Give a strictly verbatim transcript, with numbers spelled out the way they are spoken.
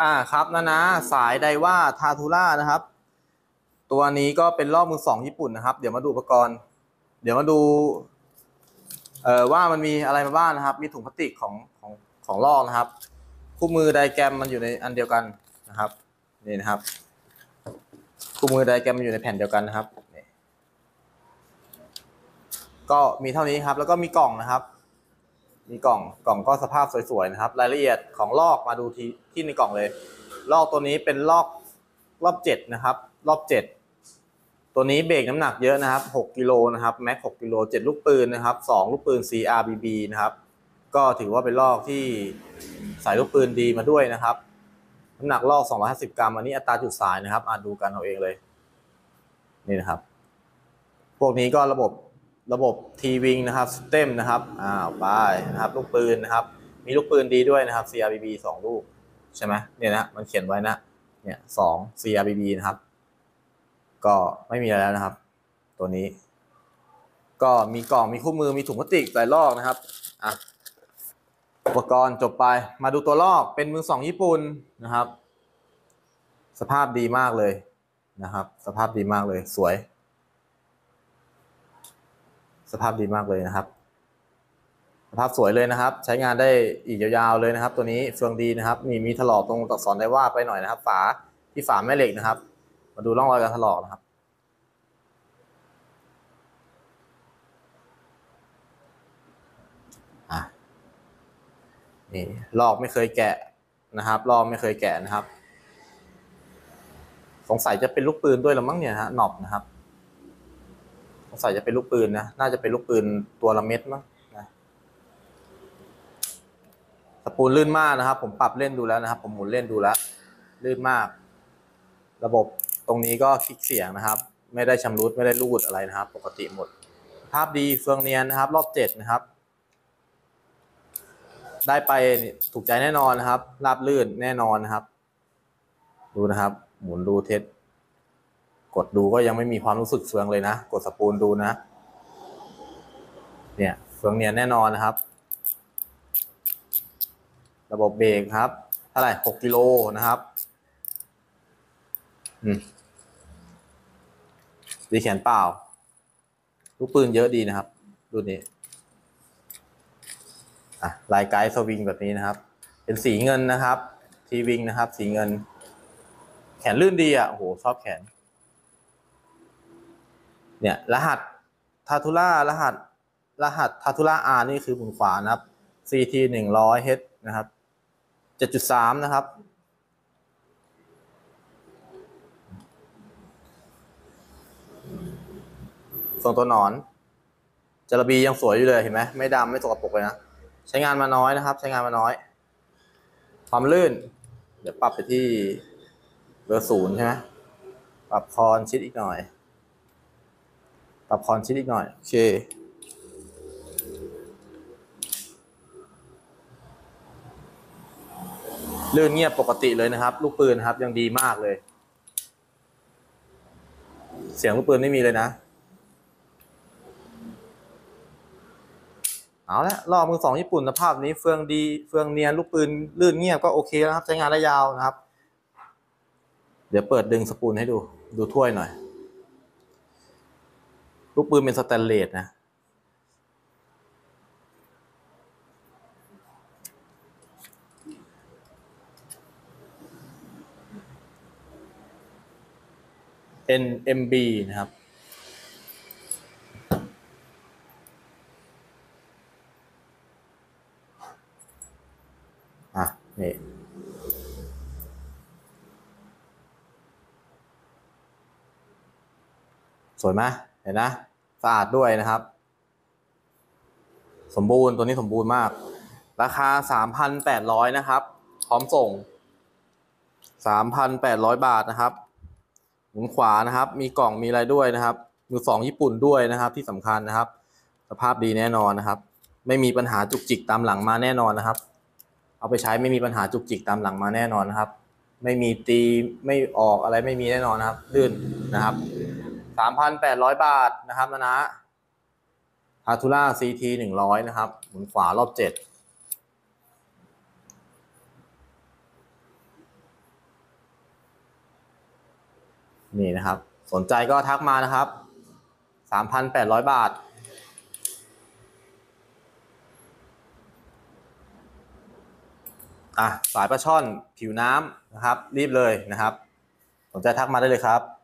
อ่าครับนะนะสายไดว่าทาทูล่านะครับตัวนี้ก็เป็นลอกมือสองญี่ปุ่นนะครับเดี๋ยวมาดูอุปกรณ์เดี๋ยวมาดูเอ่อว่ามันมีอะไรมาบ้างนะครับมีถุงพลาสติกของของของลอกนะครับคู่มือไดแกรมมันอยู่ในอันเดียวกันนะครับนี่นะครับคู่มือไดแกรมมันอยู่ในแผ่นเดียวกันนะครับก็มีเท่านี้ครับแล้วก็มีกล่องนะครับมีกล่องกล่องก็สภาพสวยๆนะครับรายละเอียดของลอกมาดูที่ที่ในกล่องเลยลอกตัวนี้เป็นลอกรอบเจ็ดนะครับรอบเจ็ดตัวนี้เบรกน้ำหนักเยอะนะครับหกกิโลนะครับแม็กหกกิโลเจ็ดลูกปืนนะครับสองลูกปืน ซี อาร์ บี บี นะครับก็ถือว่าเป็นลอกที่ใส่ลูกปืนดีมาด้วยนะครับน้ำหนักลอกสองร้อยห้าสิบกรัมอันนี้อัตราจุดสายนะครับอ่านดูกันเอาเองเลยนี่นะครับพวกนี้ก็ระบบระบบ T-Wing นะครับ System นะครับอ้าวไปนะครับลูกปืนนะครับมีลูกปืนดีด้วยนะครับ ซี อาร์ บี บี สองลูกใช่ไหมเนี่ยนะมันเขียนไว้นะเนี่ยสอง ซี อาร์ บี บี นะครับก็ไม่มีอะไรแล้วนะครับตัวนี้ก็มีกล่องมีคู่มือมีถุงพลาสติกใส่ลอกนะครับอ่ะอุปกรณ์จบไปมาดูตัวลอกเป็นมือสองญี่ปุ่นนะครับสภาพดีมากเลยนะครับสภาพดีมากเลยสวยสภาพดีมากเลยนะครับสภาพสวยเลยนะครับใช้งานได้อีกยาวๆเลยนะครับตัวนี้เฟืองดีนะครับมีมีถลอกตรงตัดสอนได้ว่าไปหน่อยนะครับฝาที่ฝาแม่เหล็กนะครับมาดูร่องรอยการถลอกนะครับอ่ะนี่ลอกไม่เคยแกะนะครับลอกไม่เคยแกะนะครับสงสัยจะเป็นลูกปืนด้วยหรือมั้งเนี่ยฮะหนอบนะครับสงสัยจะเป็นลูกปืนนะน่าจะเป็นลูกปืนตัวละเม็ดมั้งนะสปูลลื่นมากนะครับผมปรับเล่นดูแล้วนะครับผมหมุนเล่นดูแล้วลื่นมากระบบตรงนี้ก็คลิกเสียงนะครับไม่ได้ชำรุดไม่ได้รูดอะไรนะครับปกติหมดภาพดีเฟืองเนียนนะครับรอบเจ็ดนะครับได้ไปถูกใจแน่นอนนะครับราบลื่นแน่นอนนะครับดูนะครับหมุนดูเทสกดดูก็ยังไม่มีความรู้สึกเฟืองเลยนะกดสปูลดูนะเนี่ยเฟืองเนียนแน่นอนนะครับระบบเบรกครับเท่าไหร่หกกิโลนะครับอืมดีแขนเปล่าลูกปืนเยอะดีนะครับรุ่นนี้อ่ะลายไกด์สวิงแบบนี้นะครับเป็นสีเงินนะครับทีวิงนะครับสีเงินแขนลื่นดีอ่ะโอ้โหชอบแขนเนี่ยรหัสทาทูล่ารหัสรหัสทาทูล่า R นี่คือหมุนขวานะครับ ซี ที หนึ่งร้อย H นะครับ เจ็ดจุดสาม นะครับส่วนตัวหนอนจระบียังสวยอยู่เลยเห็นไหมไม่ดำไม่สกปรกเลยนะใช้งานมาน้อยนะครับใช้งานมาน้อยความลื่นเดี๋ยวปรับไปที่เบอร์ศูนย์ใช่ไหมปรับคอนชิดอีกหน่อยปรับคอนชิดอีกหน่อยโอเคลื่นเงียบปกติเลยนะครับลูกปืนครับยังดีมากเลยเสียงลูกปืนไม่มีเลยนะเอาละรอบมือสองญี่ปุ่นสภาพนี้เฟืองดีเฟืองเนียนลูกปืนลื่นเงียบก็โอเคแล้วครับใช้งานได้ยาวนะครับเดี๋ยวเปิดดึงสปูลให้ดูดูถ้วยหน่อยลูกปืนเป็นสแตนเลสนะ เอ็น เอ็ม บี นะครับอ่ะนี่สวยไหมเห็นนะสะอาดด้วยนะครับสมบูรณ์ตัวนี้สมบูรณ์มากราคา สามพันแปดร้อย นะครับพร้อมส่ง สามพันแปดร้อย บาทนะครับหมุนขวานะครับมีกล่องมีอะไรด้วยนะครับมือสองญี่ปุ่นด้วยนะครับที่สำคัญนะครับสภาพดีแน่นอนนะครับไม่มีปัญหาจุกจิกตามหลังมาแน่นอนนะครับเอาไปใช้ไม่มีปัญหาจุกจิกตามหลังมาแน่นอนนะครับไม่มีตีไม่ออกอะไรไม่มีแน่นอนนะครับลื่นนะครับ สามพันแปดร้อย บาทนะครับนะนะทาทูล่า ซี ที หนึ่งร้อยนะครับหมุนขวารอบเจ็ดนี่นะครับสนใจก็ทักมานะครับ สามพันแปดร้อย บาทอ่ะสายปลาช่อนผิวน้ำนะครับรีบเลยนะครับสนใจทักมาได้เลยครับ